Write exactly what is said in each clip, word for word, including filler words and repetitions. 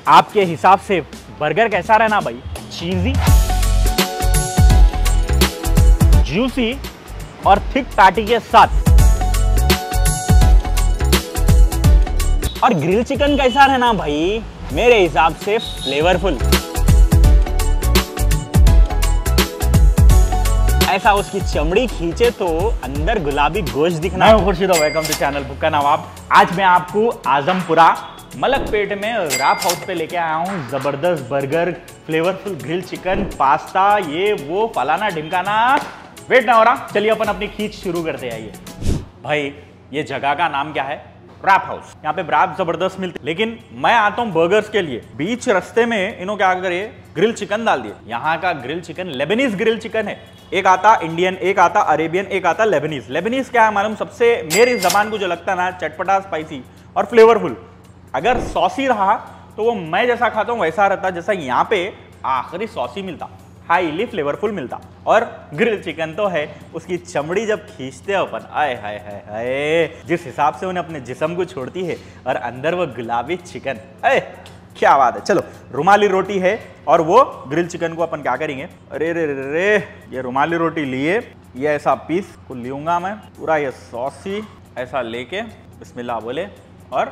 आपके हिसाब से बर्गर कैसा रहना भाई? चीजी, जूसी और थिक पैटी के साथ। और ग्रिल चिकन कैसा रहना भाई? मेरे हिसाब से फ्लेवरफुल, ऐसा उसकी चमड़ी खींचे तो अंदर गुलाबी गोश्त दिखना। मैं Khurshid, welcome to channel Bhukka Nawab. आज मैं आपको आजमपुरा मलकपेट में रैप हाउस पे लेके आया हूँ जबरदस्त burger, flavourful grill chicken, pasta, ये वो फलाना ढिमकाना। वेट ना हो रहा, चलिए अपन अपनी खींच शुरू करते आइए। भाई ये जगह का नाम क्या है? Wrap house. यहाँ पे रैप जबरदस्त मिलते, लेकिन मैं आता हूँ बर्गर्स के लिए। बीच रास्ते में इन्हों क्या करे, ग्रिल चिकन डाल दिए। यहाँ का grill chicken Lebanese grill chicken है। एक आता इंडियन, एक आता अरेबियन, एक आता लेबनीज। लेबनीज क्या है मालूम? सबसे मेरी जबान को जो लगता है ना, चटपटा, स्पाइसी और फ्लेवरफुल। अगर सॉसी रहा तो वो मैं जैसा खाता हूँ वैसा रहता, जैसा यहाँ पे आखिरी सॉसी मिलता, हाईली फ्लेवरफुल मिलता। और ग्रिल चिकन तो है, उसकी चमड़ी जब खींचते हैं अपन, आए हाय हाय हाय, जिस हिसाब से उन्हें अपने जिस्म को छोड़ती है और अंदर वो गुलाबी चिकन, अरे क्या बात है। चलो, रुमाली रोटी है और वो ग्रिल चिकन को अपन क्या करेंगे, अरे रे रे रे, ये रुमाली रोटी लिए, ये ऐसा पीस को लूंगा मैं पूरा, ये सॉसी ऐसा लेके बिस्मिल्लाह बोले, और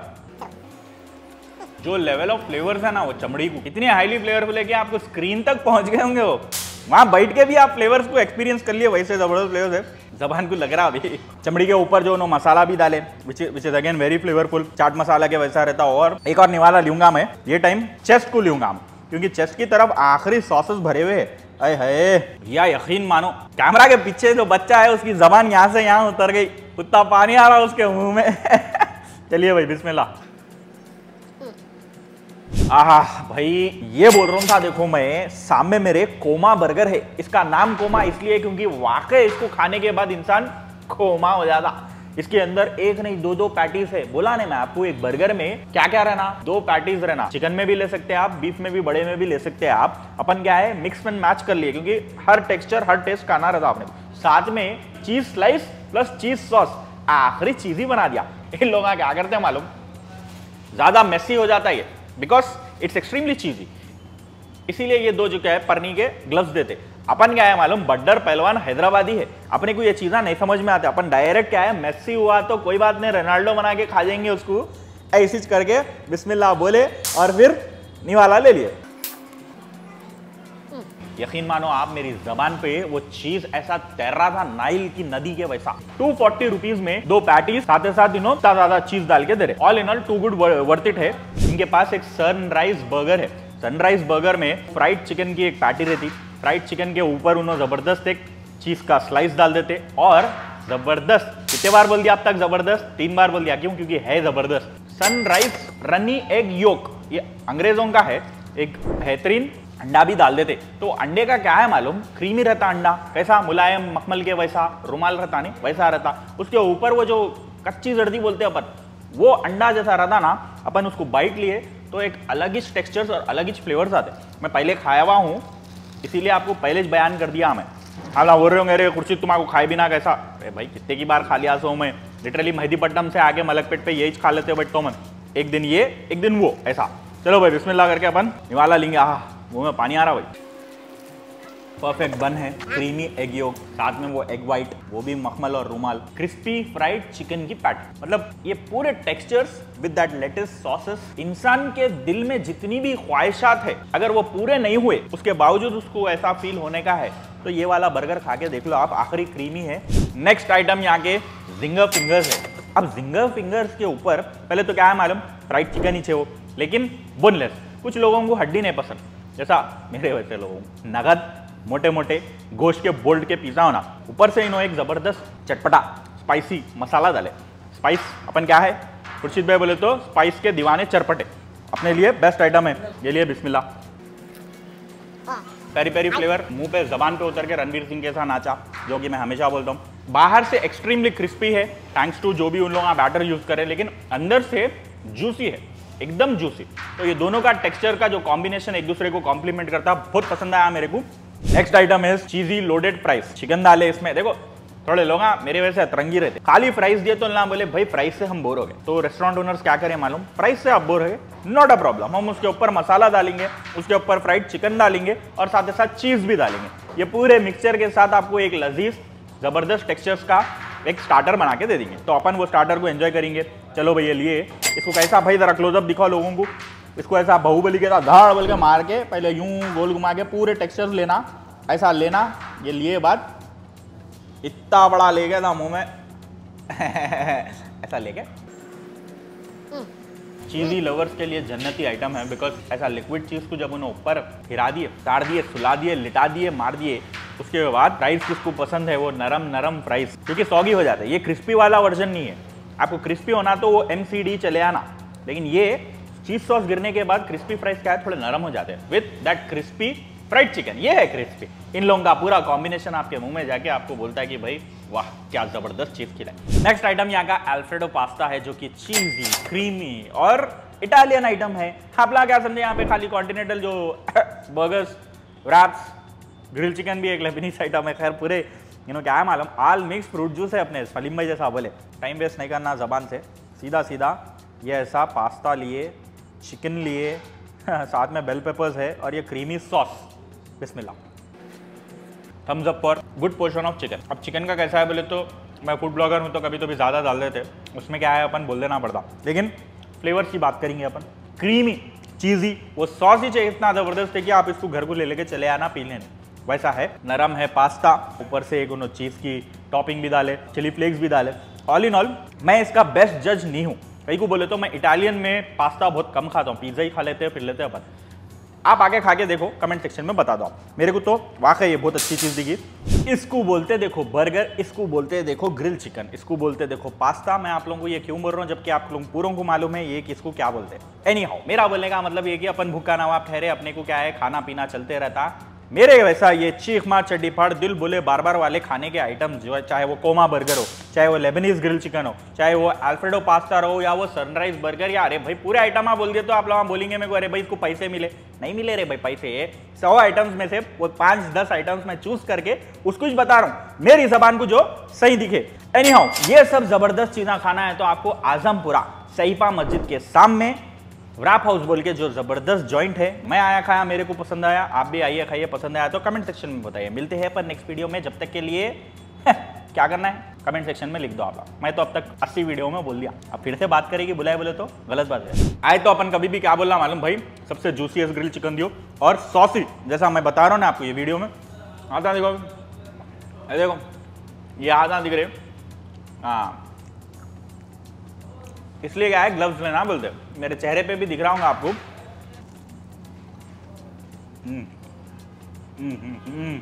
जो लेवल ऑफ फ्लेवर्स है ना वो चमड़ी को इतनी हाईली फ्लेवरफुल है कि आपको स्क्रीन तक पहुंच गए होंगे। वो वहां बैठ के भी आप फ्लेवर्स को एक्सपीरियंस कर लिए, वैसे जबरदस्त फ्लेवर्स है। जबान को लग रहा अभी। चमड़ी के ऊपर जो उन्होंने मसाला भी डाले, which which is again very flavourful, चाट मसाला के वैसा रहता। और एक और निवाला लूंगा मैं, ये टाइम चेस्ट को लूंगा, क्योंकि चेस्ट की तरफ आखिरी सॉसेस भरे हुए है। अरे है या यकीन मानो, कैमरा के पीछे जो बच्चा है उसकी जबान यहाँ से यहाँ उतर गई, उतना पानी आ रहा उसके मुंह में। चलिए भाई बिस्मिल्लाह। आहा भाई, ये बोल रहा था, देखो मैं सामने मेरे कोमा बर्गर है। इसका नाम कोमा इसलिए क्योंकि वाकई इसको खाने के बाद इंसान कोमा हो जाता। इसके अंदर एक नहीं दो दो पैटीज है। बोला नहीं मैं आपको, एक बर्गर में क्या क्या रहना, दो पैटीज रहना। चिकन में भी ले सकते हैं आप, बीफ में भी, बड़े में भी ले सकते हैं आप। अपन क्या है, मिक्स एंड मैच कर लिए, क्योंकि हर टेक्सचर हर टेस्ट खाना रहता आपने। साथ में चीज स्लाइस प्लस चीज सॉस, आखिरी चीज ही बना दिया। इन लोग क्या करते हैं मालूम, ज्यादा मेसी हो जाता है ये, बिकॉज इट्स एक्सट्रीमली चीजी। इसीलिए ये दो जो क्या है परनी के ग्लव्स देते। अपन क्या है मालूम, बड्डर पहलवान हैदराबादी है, अपने को ये चीज़ा नहीं समझ में आती। अपन डायरेक्ट क्या है, मेसी हुआ तो कोई बात नहीं, रोनाल्डो बना के खा जाएंगे उसको, ऐसी करके बिस्मिल्लाह बोले और फिर निवाला ले लिए। यकीन मानो आप, मेरी जबान पे वो चीज ऐसा तैर रहा था नाइल की नदी के वैसा। टू फोर्टी रुपीज में दो पैटीज, साथ ही साथ इन्होंने ज्यादा चीज डाल के दे रहे। All in all too good worth it है। इनके पास एक सनराइज बर्गर है। सनराइज बर्गर में फ्राइड चिकन की एक पैटी रहती। फ्राइड चिकन के ऊपर उन्होंने जबरदस्त एक चीज का स्लाइस डाल देते और जबरदस्त, कितने बार बोल दिया अब तक जबरदस्त? तीन बार बोल दिया। क्यों? क्योंकि है जबरदस्त। सनराइज रनी एग योक, ये अंग्रेजों का है। एक बेहतरीन अंडा भी डाल देते। तो अंडे का क्या है मालूम, क्रीमी रहता अंडा, कैसा मुलायम मखमल के वैसा, रुमाल रहता नहीं वैसा रहता। उसके ऊपर वो जो कच्ची जर्दी बोलते हैं अपन, वो अंडा जैसा रहता ना, अपन उसको बाइट लिए तो एक अलग ही टेक्सचर्स और अलग ही फ्लेवर्स आते। मैं पहले खाया हुआ हूँ, इसीलिए आपको पहले ही बयान कर दिया मैं। हाँ बोल रहे हो मेरे कुर्सी तुम्हारा खाए बिना कैसा? अरे भाई कितने की बार खा लिया सो मैं, लिटरली मेहदीपट्टनम से आगे मलकपेट पे यही खा लेते बैठो मन, एक दिन ये एक दिन वो ऐसा। चलो भाई बिस्मिल्लाह करके अपन निवाला लेंगे। आह मुंह में पानी आ रहा भाई। परफेक्ट बन है, क्रीमी एग योक, साथ में वो एग वाइट, वो भी मखमल और रुमाल, क्रिस्पी फ्राइड चिकन की पैटी। मतलब ये पूरे textures with that latest sauces, इंसान के दिल में जितनी भी ख्वाहिशात है, अगर वो पूरे नहीं हुए उसके बावजूद उसको ऐसा फील होने का है, तो ये वाला बर्गर खा के देख लो आप। आखिरी क्रीमी है। नेक्स्ट आइटम यहाँ के जिंगर फिंगर्स है। अब जिंगर फिंगर्स के ऊपर पहले तो क्या है मालूम, फ्राइड चिकन ही चाहिए वो, लेकिन बोनलेस। कुछ लोगों को हड्डी नहीं पसंद, जैसा मेरे वैसे लोगों को। नगद मोटे मोटे गोश्त के बोल्ट के पिज्जा होना, ऊपर से इन्होंने एक जबरदस्त चटपटा स्पाइसी मसाला डाले। स्पाइस अपन क्या है, खुर्शीद भाई बोले तो स्पाइस के दीवाने चरपटे, अपने लिए बेस्ट आइटम है ये। लिए बिस्मिल्लाह। पेरी पेरी फ्लेवर मुंह पे जबान पे उतर के रणवीर सिंह के साथ नाचा, जो कि मैं हमेशा बोलता हूँ। बाहर से एक्सट्रीमली क्रिस्पी है, थैंक्स टू जो भी उन लोगों का बैटर यूज करे, लेकिन अंदर से जूसी है, एकदम जूसी। तो ये दोनों का टेक्सचर का जो कॉम्बिनेशन एक दूसरे को कॉम्प्लीमेंट करता, बहुत पसंद आया मेरे को। नेक्स्ट आइटम है चीजी लोडेड फ्राइज। चिकन डाले इसमें, देखो थोड़े लोग हाँ मेरे वैसे अतरंगी रहते, खाली प्राइस दिए तो ना बोले भाई प्राइस से हम बोर हो गए। तो रेस्टोरेंट ओनर्स क्या करें मालूम, प्राइस से आप बोर हो गए, नॉट अ प्रॉब्लम, हम उसके ऊपर मसाला डालेंगे, उसके ऊपर फ्राइड चिकन डालेंगे और साथ ही साथ चीज भी डालेंगे। ये पूरे मिक्सचर के साथ आपको एक लजीज जबरदस्त टेक्सचर्स का एक स्टार्टर बना के दे देंगे। तो अपन वो स्टार्टर को एंजॉय करेंगे। चलो भैया लिए इसको कैसा भाई जरा क्लोजअप दिखाओ लोगों को। इसको ऐसा बाहुबली के साथ धाड़ बोल के मार के पहले यूं गोल घुमा के पूरे टेक्सचर्स लेना, ऐसा लेना। ये लिए बाद इतना बड़ा ले गया था मुंह में ऐसा लेके। चीज़ी लवर्स के लिए जन्नती आइटम है, बिकॉज ऐसा लिक्विड चीज़ को जब उन्हें ऊपर हिरा दिए, ताड़ दिए, सुला दिए, लिटा दिए, मार दिए, उसके बाद फ्राइज किसको पसंद है वो नरम नरम फ्राइज, क्योंकि सॉगी हो जाता है। ये क्रिस्पी वाला वर्जन नहीं है, आपको क्रिस्पी होना तो वो एम सी डी चले आना, लेकिन ये चीज सॉस गिरने के बाद क्रिस्पी फ्राइज क्या है थोड़े नरम हो जाते हैं with that crispy fried chicken. ये है क्रिस्पी। इन लोगों का पूरा कॉम्बिनेशन आपके मुंह में जाके आपको बोलता है कि भाई वाह क्या जबरदस्त चीज खिलाए। नेक्स्ट आइटम यहाँ का अल्फ्रेडो पास्ता है, जो कि चीजी, क्रीमी और इटालियन आइटम है। आप लोग क्या समझे यहाँ पे खाली कॉन्टिनेंटल जो बर्गर्स, रैप्स, ग्रिल चिकन भी एक लेबनीज आइटम है। खैर पूरे यू नो क्या है मालूम, आल मिक्स फ्रूट जूस है अपने सलीम भाई जैसा बोले। टाइम वेस्ट नहीं करना जबान से, सीधा सीधा ये ऐसा पास्ता लिए, चिकन लिए, साथ में बेल पेपर्स है और ये क्रीमी सॉस। बिस्मिल्लाह। Thumbs up for good portion of chicken. अब चिकन का कैसा है बोले तो मैं फूड ब्लॉगर हूँ तो कभी तो भी ज़्यादा डाल देते, उसमें क्या है अपन बोल देना पड़ता, लेकिन फ्लेवर्स की बात करेंगे अपन। क्रीमी, चीज़ी, वो सॉस ही चाहिए इतना ज़बरदस्त है कि आप इसको घर को ले लेके चले आना पीने नहीं। वैसा है, नरम है पास्ता, ऊपर से एक उन्होंने चीज़ की टॉपिंग भी डाले, चिली फ्लेक्स भी डाले। ऑल इन ऑल मैं इसका बेस्ट जज नहीं हूँ। कहीं को बोले तो मैं इटालियन में पास्ता बहुत कम खाता हूँ, पिज्ज़ा ही खा लेते हैं फिर लेते हैं अपन। आप आगे खा के देखो, कमेंट सेक्शन में बता दो आप। मेरे को तो वाकई ये बहुत अच्छी चीज़ दिखी। इसको बोलते देखो बर्गर, इसको बोलते देखो ग्रिल चिकन, इसको बोलते देखो पास्ता। मैं आप लोगों को ये क्यों बोल रहा हूँ जबकि आप लोगों पूरों को मालूम है ये किसको क्या बोलते हैं। एनी हाउ, मेरा बोलने का मतलब ये कि अपन भूखा नवाब ठहरे, अपने को क्या है खाना पीना चलते रहता। मेरे वैसा ये चीख मार चड्डी फाड़ दिल बोले बार बार वाले खाने के आइटम जो है, चाहे वो कोमा बर्गर हो, चाहे वो लेबनीज ग्रिल चिकन हो, चाहे वो अल्फ्रेडो पास्ता हो या वो सनराइज बर्गर, या अरे भाई पूरे आइटम आप बोल दिए तो आप लोग बोलेंगे मेरे को अरे भाई इसको पैसे मिले। नहीं मिले रे भाई पैसे, सौ आइटम्स में से वो पांच दस आइटम्स मैं चूज करके उसको बता रहा हूँ मेरी जबान को जो सही दिखे। एनी हाउ, ये सब जबरदस्त चीज़ें खाना है तो आपको आजमपुरा सईपा मस्जिद के सामने रैप हाउस बोल के जो जबरदस्त जॉइंट है, मैं आया खाया, मेरे को पसंद आया, आप भी आइए खाइए, पसंद आया तो कमेंट सेक्शन में बताइए। मिलते हैं पर नेक्स्ट वीडियो में, जब तक के लिए क्या करना है कमेंट सेक्शन में लिख दो आप। मैं तो अब तक अस्सी वीडियो में बोल दिया, अब फिर से बात करेगी बुलाए बोले तो गलत बात है। आए तो अपन कभी भी क्या बोलना मालूम भाई, सबसे जूसीएस्ट ग्रिल चिकन दियो और सॉसी, जैसा मैं बता रहा हूँ ना आपको ये वीडियो में। आता देखो, देखो ये आता दिख रहे, हाँ इसलिए क्या है ग्लव्स लेना बोलते, मेरे चेहरे पे भी दिख रहा हूँ आपको। हम्म हम्म हम्म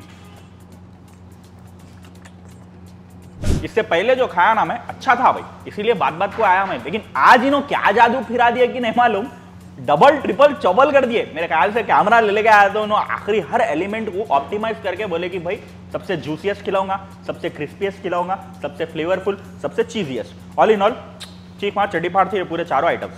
इससे पहले जो खाया ना मैं अच्छा था भाई, इसीलिए बात बात को आया मैं, लेकिन आज इन्होंने क्या जादू फिरा दिया कि नहीं मालूम, डबल ट्रिपल चौबल कर दिए। मेरे ख्याल से कैमरा ले लेके आया तो उन्होंने आखिरी हर एलिमेंट को ऑप्टिमाइज करके बोले कि भाई सबसे जूसीएस्ट खिलाऊंगा, सबसे क्रिस्पीएस्ट खिलाऊंगा, सबसे फ्लेवरफुल, सबसे चीजीएस्ट। ऑल इन ऑल चीख मार चड्डी फाड़ थी ये पूरे चारों आइटम्स।